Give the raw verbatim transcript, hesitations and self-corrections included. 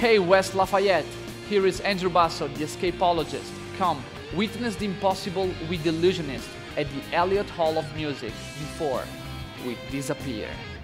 Hey West Lafayette, here is Andrew Basso, the escapologist. Come, witness the impossible with Illusionists at the Elliott Hall of Music before we disappear.